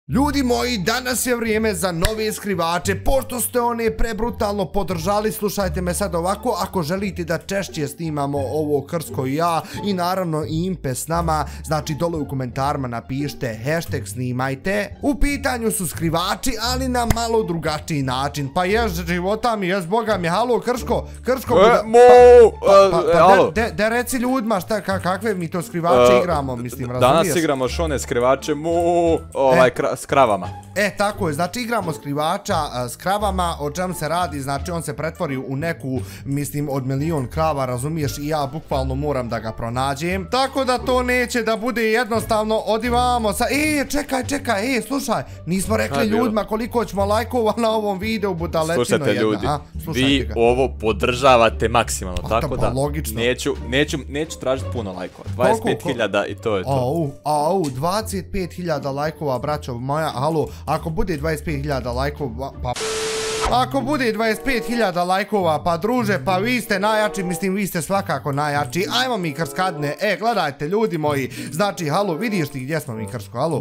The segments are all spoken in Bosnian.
Ljudi moji, danas je vrijeme za nove skrivače, pošto ste one prebrutalno podržali, slušajte me sad ovako, ako želite da češće snimamo ovo Krsko i ja, i naravno i Impe s nama, znači dole u komentarima napišite hashtag snimajte, u pitanju su skrivači, ali na malo drugačiji način, pa jes života mi, jes boga mi, halo Krško, da reci ljudima šta, kakve mi to skrivače igramo, mislim, razumiješ? Danas igramo šone skrivače, s kravama. Tako je, znači igramo skrivača s kravama, o čem se radi, znači on se pretvori u neku, mislim, od milion krava, razumiješ, i ja bukvalno moram da ga pronađem, tako da to neće da bude jednostavno, odivamo sa, čekaj, slušaj, nismo rekli ljudima koliko ćemo lajkova na ovom videu, budalećino jedna. Slušajte ljudi, vi ovo podržavate maksimalno, tako da neću tražiti puno lajkova, 25.000 i to je to. 25.000 lajkova, braćo moja, halo, ako bude 25.000 lajkova, pa... Ako bude 25.000 lajkova, pa druže, pa vi ste najjači, mislim vi ste svakako najjači, ajmo mi krskadne, gledajte ljudi moji, znači, halo, vidiš ti gdje smo mi Krsko, halo,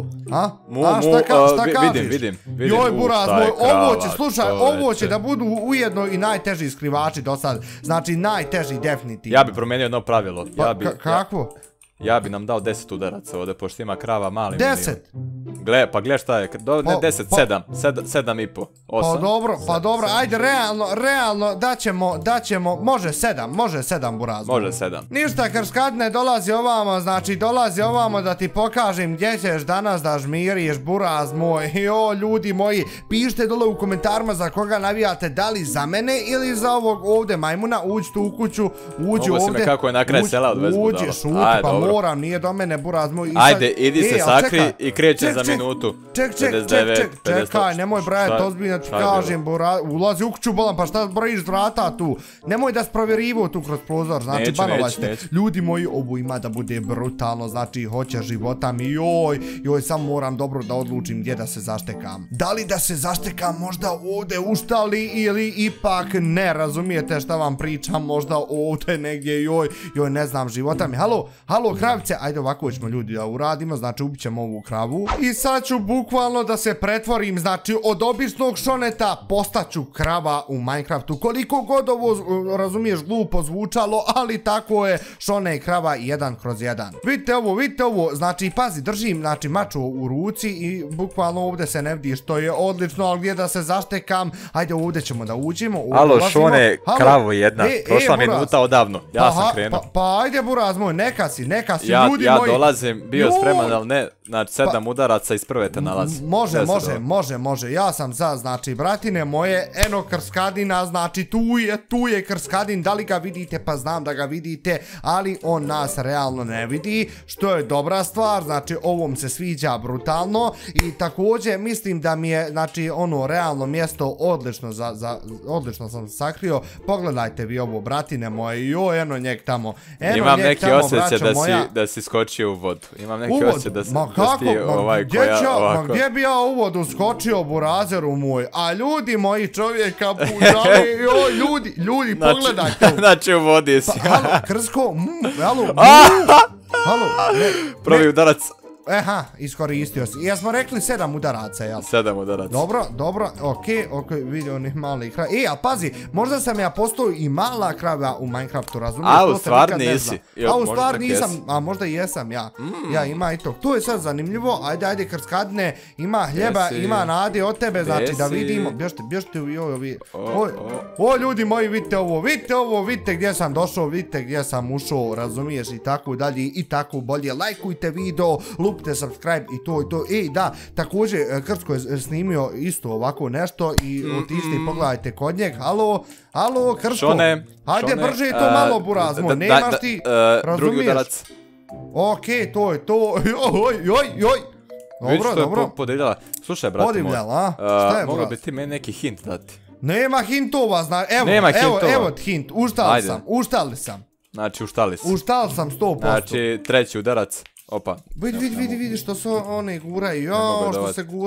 šta kažeš? Vidim, joj buraz moj, ovo će, slušaj, ovo će da budu ujedno i najteži skrivači do sad, znači najteži definitivno. Ja bi promijenio jedno pravilo. Kakvo? Ja bi nam dao 10 udaraca ovdje, pošto ima krava mali milion. 10? Pa gle šta je, ne 10, 7,5, 8. Pa dobro, ajde, realno, daćemo, može 7 buraz. Može 7. Ništa, Krskadne, dolazi ovamo da ti pokažem gdje ćeš danas da žmiriš, buraz moj. Jo, ljudi moji, pišite dole u komentarima za koga navijate, da li za mene ili za ovog ovdje majmuna, uđi tu u kuću, uđi ovdje. Mogu si me kako je na kraj sela odvez budala. Uđi, šuti, pa moram, nije do mene, buraz moj. Ajde, idi se sakri i kreće za minutu. Čekaj, nemoj brajati, ozbiljno ti kažem, ulazi u kuću bolan, pa šta brojiš vrata tu, nemoj da sprovjerivo tu kroz prozor, znači banovaćete. Ljudi moji, ovo ima da bude brutalno, znači hoće života mi, joj, samo moram dobro da odlučim gdje da se zaštekam. Da li da se zaštekam možda ovdje u štali ili ipak ne, razumijete šta vam pričam, možda ovdje negdje, joj, ne znam, života mi. Halo kravice, ajde ovako ćemo ljudi da uradimo, znači ubit ćemo ovu kravu i sad ću bukvalno da se pretvorim, znači od običnog šoneta postaću krava u Minecraftu, koliko god ovo, razumiješ, glupo zvučalo, ali tako je, šone i krava 1/1. Vidite ovo, znači pazi, držim, znači maču u ruci i bukvalno ovdje se ne vidi što je odlično, ali gdje da se zaštekam, ajde ovdje ćemo da uđemo. Alo šone, kravo jedna, prošla minuta odavno, ja sam krenuo. Pa ajde buraz moj, neka si, ljudi moji. Ja dolazim, bio spreman, ali ne, znači 7 udaraca iz prve te nalazi. Može, ja sam za, znači, bratine moje, eno Krskadina, znači, tu je Krskadin, da li ga vidite, pa znam da ga vidite, ali on nas realno ne vidi, što je dobra stvar, znači, ovom se sviđa brutalno i također mislim da mi je, znači, ono, realno mjesto odlično sam sakrio, pogledajte vi ovo, bratine moje, joj, eno njeg tamo, imam neki osjećaj da si skočio u vodu, imam neki osjećaj da si gdje bi ja u vodu skočio, burazeru moj, a ljudi moji, čovjeka pužali, joj, ljudi, pogledajte. Znači u vodi si. Halo, Krsko, halo, prvi udarac. Iskoristio si. Jesmo rekli 7 udaraca, jel? 7 udaraca. Dobro, okej, vidio onih malih krava. A pazi, možda sam ja postao i mala krava u Minecraftu, razumiješ? A, u stvar nisi. U stvar nisam, a možda i jesam ja. Ja, ima i to. To je sad zanimljivo, ajde, Krskadne, ima hljeba, ima nade od tebe, znači da vidimo. Bježite u ovi. O, ljudi moji, vidite ovo, vidite gdje sam došao, vidite gdje sam ušao, razumiješ, i tako dalje, i tako bolje. Lajkujte video, lupite subscribe i to. Da, također Krsko je snimio isto ovako nešto i otišli i pogledajte kod njeg. Halo, Krsko. Hajde brže to malo, buraz moj, nemaš ti, razumiješ? Okej, to je to. Joj. Dobro. Podivljala. Slušaj, brate moj. Šta je, mogu bi ti meni neki hint dati? Nema hintova, evo hint, uštali sam. Znači, uštali si. Uštali sam 100%. Znači, treći udarac. Opa. Vidi što se one guraju, što se guraju.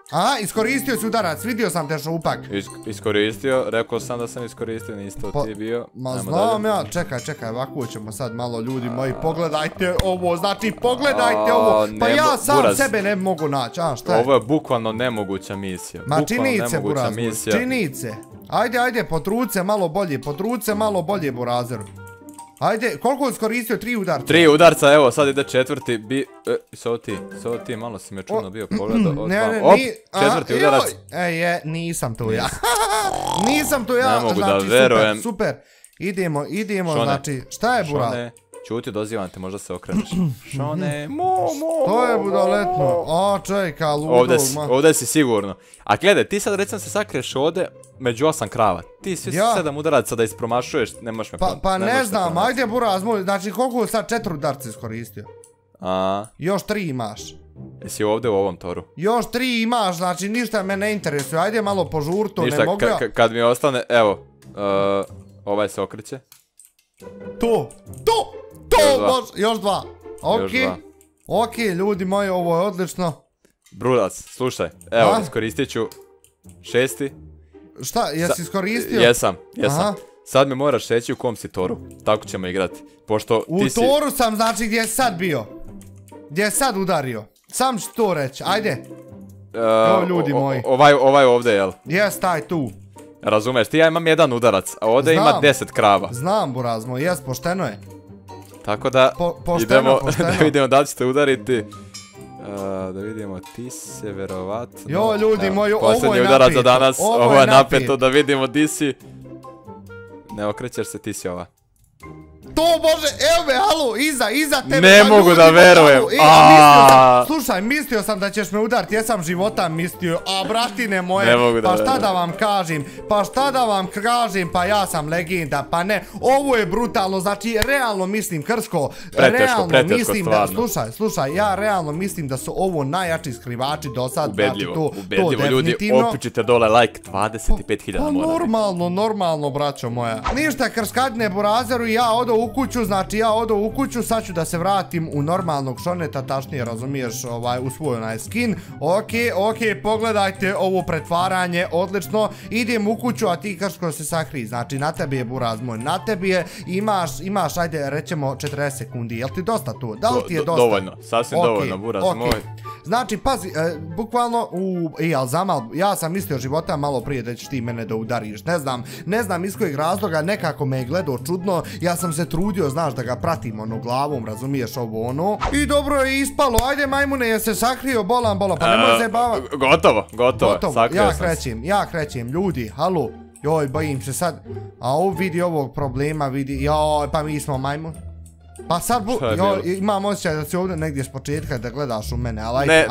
Aha, iskoristio si udarac, vidio sam te šupak. Iskoristio, rekao sam da sam iskoristio, nisi to ti bio. Ma znam ja, čekaj, ovako ćemo sad malo ljudi moji, pogledajte ovo, znači pogledajte ovo, pa ja sam sebe ne mogu naći, a šta je? Ovo je bukvalno nemoguća misija. Ma činice, Buraz, činice. Ajde, potruce malo bolje, Burazeru. Ajde, koliko je iskoristio? 3 udarca? 3 udarca, evo, sad ide četvrti, Sovo ti, malo si me čudno bio pogledao. Op, četvrti udarac. Nisam tu ja. Nisam tu ja, ne mogu da verujem. Super. Idemo, znači, šta je Buraz? Čuti, dozivam te, možda se okreneš. Šone, to je budaletno. A, čekaj, ludo. Ovdje si sigurno. A gledaj, ti sad recimo se sakriješ ovdje među 8 krava. Ti svi 7 udaraca da ispromašuješ, ne možeš me promašati. Pa ne znam, ajde Buraz moj, znači koliko sad 4 udarca iskoristio? Još 3 imaš. Jesi ovdje u ovom toru? Još 3 imaš, znači ništa me ne interesuje, ajde malo požur to, ne mogu ja. Kad mi ostane, evo, ovaj se okreće. To, još 2. Ok, ljudi moji, ovo je odlično. Brulac, slušaj, evo, iskoristit ću 6. Šta, jesi iskoristio? Jesam. Sad mi moraš reći u kom si toru, tako ćemo igrati. U toru sam, znači gdje je sad bio. Gdje je sad udario. Sam ću to reći, ajde. Evo ljudi moji. Ovaj ovdje, jel? Jes, taj tu. Razumeš, ti ja imam 1 udarac, a ovdje ima 10 krava. Znam, Buraz moj, jes, pošteno je. Tako da, idemo da vidimo da li ćete udariti. Da vidimo, ti se verovatno... Jo, ljudi moji, ovo je napeto. Posljednji udarac za danas, ovo je napeto, da vidimo di si. Ne okrećeš se, ti si ova. To može, evo me, halo, iza tebe. Ne mogu da verujem. Slušaj, mislio sam da ćeš me udariti, jesam života mislio, a bratine moje, pa šta da vam kažem, pa ja sam legenda, pa ne, ovo je brutalno, znači realno mislim, Krsko, realno mislim da, slušaj, ja realno mislim da su ovo najjači skrivači do sad, znači to definitivno. Ljudi, opičite dole like, 25.000 mora. Normalno, braćo moja. Ništa, Krskadine, Burazeru, ja odo u kuću, sad ću da se vratim u normalnog Šoneta, tačnije razumiješ, u svoj onaj skin. Ok, pogledajte ovo pretvaranje, odlično, idem u kuću, a ti Krsko se sakrij, znači na tebi je Buraz moj, na tebi je, imaš, ajde, rećemo 40 sekundi, jel ti dosta tu? Da li ti je dosta? Dovoljno, sasvim dovoljno, Buraz moj. Znači, pazi, bukvalno, ali Zamal, ja sam mislio života malo prije da ćeš ti mene da udariš, ne znam iz kojeg razloga, nekako me je gledao čudno, ja sam se trudio, znaš, da ga pratim glavom, razumiješ ovo I dobro je ispalo, ajde majmune, je se sakrio, bolan, pa nemoj zajebavati. Gotovo, sakrio sam se. Ja krećem, ljudi, halo, joj, bojim se sad, a ovo vidi ovog problema, joj, pa mi smo majmun. Pa sad, imam osjećaj da si ovdje negdje s početka da gledaš u mene, ali... Ne,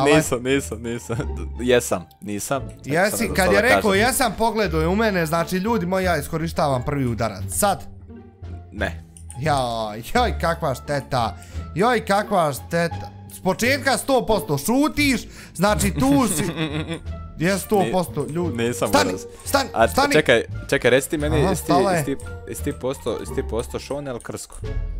nisam. Jesi, kad je rekao jesam, pogledao je u mene, znači ljudi moji, ja iskorištavam prvi udarac, sad. Ne. Joj, kakva šteta, s početka 100% šutiš, znači tu si... Gdje 100% ljudi? Nisam stani! Čekaj, reci ti meni, jesi ti posto Šone ili Krsko?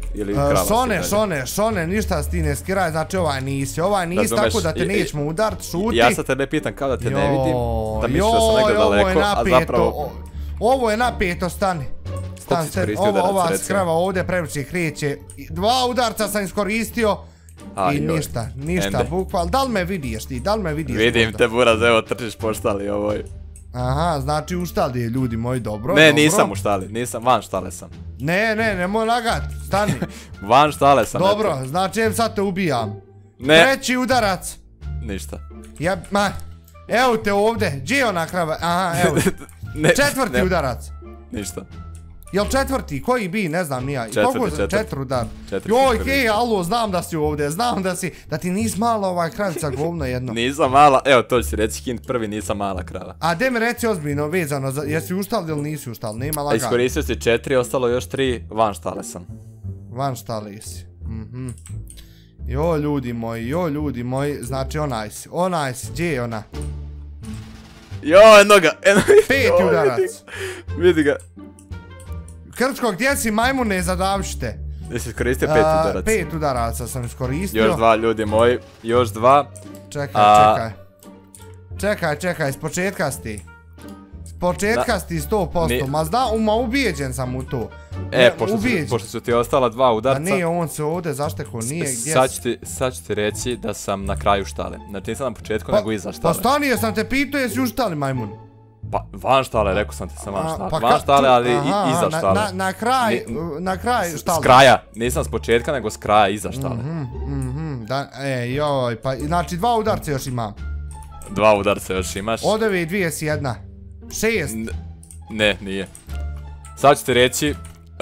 Šone, ništa si ti ne skiraj, znači ovaj nisi, tako da te nećemo udart, šuti. Ja sad tebe pitam kao da te ne vidim, da misliš da sam negdje daleko, a zapravo... Ovo je napeto, stani. Ova skrava ovdje previše kreće. 2 udarca sam iskoristio i ništa, bukvalno. Da li me vidiš ti, Vidim te, Buraz, evo trčiš po štali ovoj. Aha, znači u štali je, ljudi moji, dobro. Ne, nisam u štali, van štale sam. Ne, nemoj lagat, stani. Van štale sam. Dobro, znači sad te ubijam. 3. udarac. Ništa. Evo te ovdje, gdje je ona krava? Aha, evo. 4. udarac. Ništa. Jel 4. koji bi, ne znam nija. 4. udar. Joj, hej, alo, znam da si ovdje, da ti nis mala ova kravica govno jedno. Nisam mala, evo to ću si reći, hint prvi, nisam mala krava. A de mi reci ozbiljno vezano, jesi uštali ili nisi uštali, nema laga. Iskoristio si 4, ostalo još 3, van štale sam. Van štale si. Jo, ljudi moji, znači onaj si, gdje je ona? Jo, eno ga, 5. udarac. Vidi ga. Krčko, gdje si majmune, zadavšite? Jesi iskoristio 5 udaraca? 5 udaraca sam iskoristio. Još 2, ljudi moji, još 2. Čekaj, s početka si. S početka si 100%, ma ubijeđen sam u to. Pošto su ti ostala 2 udarca. Nije, on se ovdje zašteko, nije, gdje si? Sad ću ti reći da sam na kraju štale. Znači nisam na početku, nego iza štale. Pa stani, jesam te pitao jesi u štali, majmun. Pa van štale, rekao sam ti sam van štale. Van štale, ali iza štale. Na kraj štale. S kraja, nisam s početka, nego s kraja iza štale. Joj, pa znači 2 udarca još imam. 2 udarca još imaš. Odevi 2 si 1. 6. Ne, nije. Sad ću ti reći,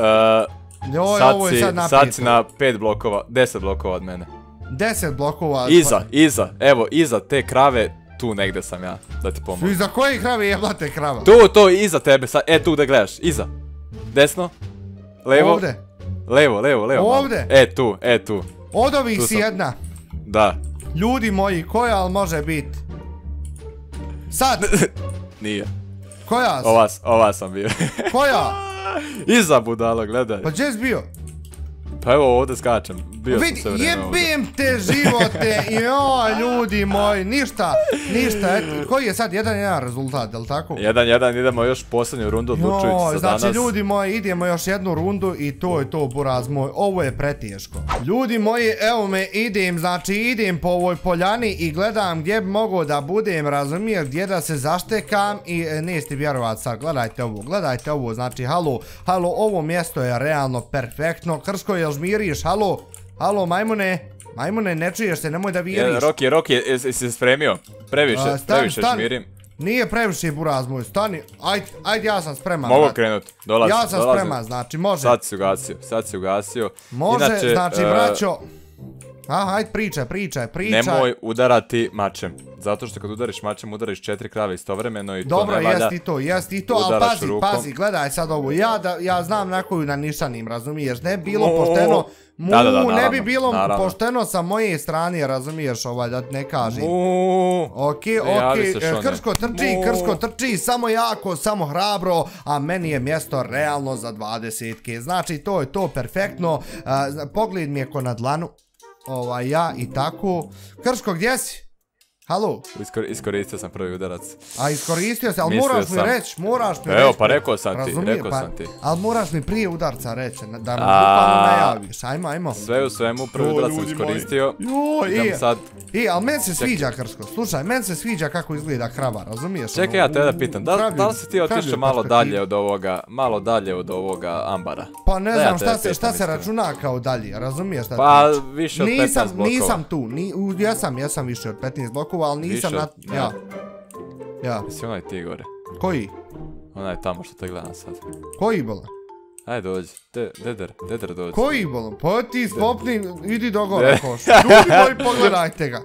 sad si na 5 blokova, 10 blokova od mene. 10 blokova? Iza te krave, tu negde sam ja, da ti pomogu. Iza koje krave jebate krava? Tu, iza tebe, tu gde gledaš, iza. Desno, levo. Ovde? Levo. Ovde? Tu. Od ovih si 1? Da. Ljudi moji, koja ali može biti? Sad? Nije. Koja? Ova sam bio. Koja? Iza budalo, gledaj. Pa gdje si bio? Pa evo ovdje skačem, bio sam sve vreme ovdje. Jebim te živote, joj ljudi moji, ništa, koji je sad 1-1 rezultat, jel' tako? 1-1, idemo još posljednju rundu, odlučujući se danas. Znači ljudi moji, idemo još jednu rundu i to je to, buraz moj, ovo je preteško. Ljudi moji, evo me, idem po ovoj poljani i gledam gdje bi mogao da budem, razumijem, gdje da se zaštekam i niste vjerovat sad, gledajte ovo, znači halo, ovo mjesto je realno perfektno, Krsko je žmiriš, halo, majmune, ne čuješ se, nemoj da viriš. Roki, jesi se spremio? Previše žmirim. Nije previše, buraz moj, stani, ajde, ja sam spreman. Mogu krenut, dolazim. Ja sam spreman, znači, može. Sad si ugasio. Može, znači, braćo. Ajde, pričaj. Nemoj udarati mačem, zato što kad udariš mačem, udariš 4 krave istovremeno i to ne valja. Dobro, jest i to, ali pazi, gledaj sad ovo, ja znam na koju na nišanim, razumiješ, ne bi bilo pošteno, ne bi bilo pošteno sa moje strane, razumiješ, da ne kažem. Ok, Krško trči, samo jako, samo hrabro, a meni je mjesto realno za 20-ke, znači to je to perfektno, pogled mi je ko na dlanu. Ja i tako. Krško, gdje si? Halo? Iskoristio sam prvi udarac. A iskoristio si, ali moraš mi reći, Evo, pa rekao sam ti. Ali moraš mi prije udarca reći, da mi bukvalno najaviš, ajmo. Sve u svemu, prvi udarac sam iskoristio. Idem sad. Ali meni se sviđa, Krško, slušaj, meni se sviđa kako izgleda krava, razumiješ? Čekaj, ja te da pitam, da li si ti otišao malo dalje od ovoga ambara? Pa ne znam šta se računa kao dalje, razumiješ šta ti? Pa više od 15 blokova. Nisam tu, jesam više od 15 blokova, ali nisam na... Ja. Jesi onaj ti gore? Koji? Onaj tamo što te gledam sad. Koji bolan? Ajde dođi, Deder dođi. Koji bolan? Pa ti spopni, idi do gore koš. Ljudi moji, pogledajte ga.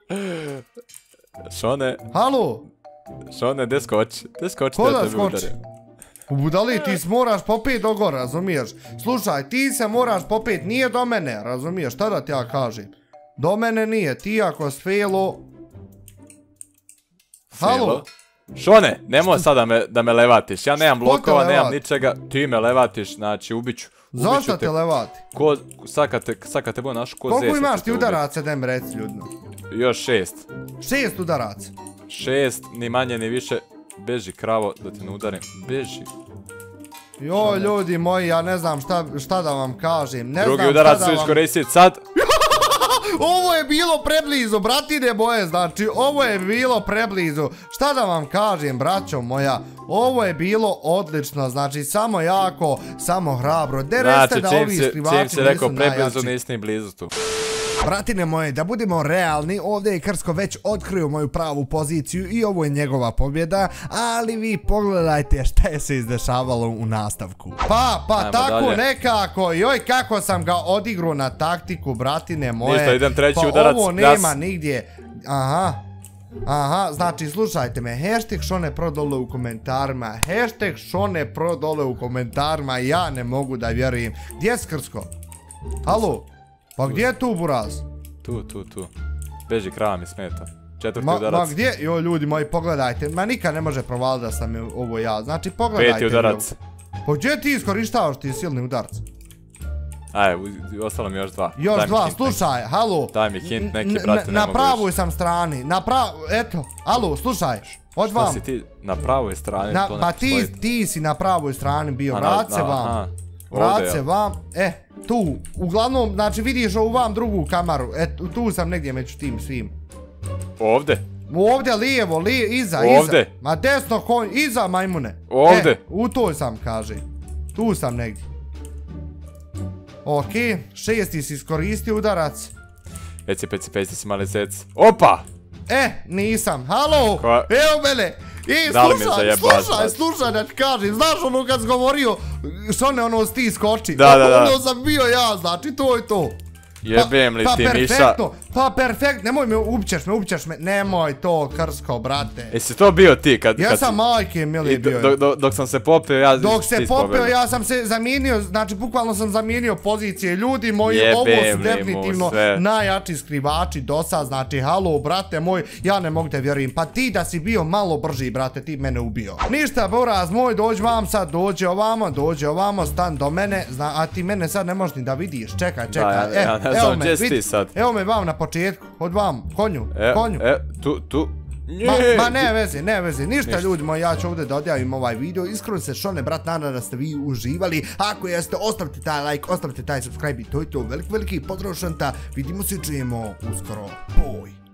Šone. Halo? Šone, gdje skoči? Ko da skoči? U budali, ti se moraš popet do gore, razumiješ? Slušaj, ti se moraš popet, nije do mene, razumiješ? Šta da ti ja kažem? Do mene nije, ti ako s Felo... Halo? Šone, nemoj sad da me levatiš, ja nemam blokova, nemam ničega, ti me levatiš, znači ubiću. Zašto te levati? Sad kad te budem našao ko zese. Koliko imaš ti udaraca, da mi reci ljudno? Još 6. 6 udaraca? 6, ni manje ni više, beži kravo da te ne udarim, beži. Joj ljudi moji, ja ne znam šta da vam kažem, drugi udarac su iskoristiti sad. Ovo je bilo preblizu, bratine moje, znači, ovo je bilo preblizu. Šta da vam kažem, braćo moja, ovo je bilo odlično, znači, samo jako, samo hrabro. Znači, čim si rekao preblizu, nisi ni blizu tu. Bratine moje, da budemo realni, ovdje je Krsko već otkrio moju pravu poziciju i ovo je njegova pobjeda, ali vi pogledajte šta je se izdešavalo u nastavku. Pa tako nekako, joj kako sam ga odigru na taktiku, bratine moje. Ništa, idem treći udarac. Pa ovo nema nigdje, aha, znači slušajte me, hashtag Šone Pro dole u komentarima, hashtag Šone Pro dole u komentarima, ja ne mogu da vjerujem. Gdje je Krsko? Halo? Pa gdje je tu buraz? Tu. Beži, krava mi smeta. 4. udarac. Ma gdje? Joj ljudi moji, pogledajte. Ma nikad ne može provaliti da sam ovo ja. Znači pogledajte. 5. udarac. Pa gdje ti iskorištavaš ti silni udarci? Aj, ostalo mi još 2. Još 2, slušaj, halo. Daj mi hint neki, brate, ne mogu na pravoj sam strani, eto, alo, slušaj. Od vam. Šta si ti na pravoj strani? Pa ti si na pravoj strani bio, vrat se vam. Vrat se vam, tu, uglavnom, znači vidiš ovu vam drugu kameru, tu sam negdje među tim svim. Ovdje? Ovdje, lijevo, iza. Ovdje? Ma desno, iza majmune. Ovdje? U toj sam, kaže. Tu sam negdje. Ok, 6. si iskoristio udarac. Peci si mali zec. Opa! Nisam, halo, evo mene. Slušaj da ti kažem, znaš ono kad si govorio što ono sti skoči, ono sam bio ja, znači to je to. Jebem li ti miša? Pa perfektno, nemoj me, upćeš me, nemoj to krsko, brate. Jesi to bio ti kad... Ja sam majke mili bio. Dok sam se popeo, ja... Dok se popeo, ja sam se zamijenio, znači bukvalno sam zamijenio pozicije. Ljudi moji, ovo su definitivno najjači skrivači do sad, znači halo, brate moj, ja ne mogu te vjerujem. Pa ti da si bio malo brži, brate, ti mene ubio. Ništa, boraz moj, dođi vam sad, dođi ovamo, stan do mene, a ti mene sad ne možeš ni da vidiš, čekaj. Evo me vam na početku, od vam, konju. Tu. Ma ne vezi, ništa ljudi moji, ja ću ovdje da odjavim ovaj video, iskreno se šone brat, nadam da ste vi uživali, ako jeste, ostavite taj like, ostavite taj subscribe i to je to, veliki pozdrav šanta, vidimo se i čujemo uskoro, boj.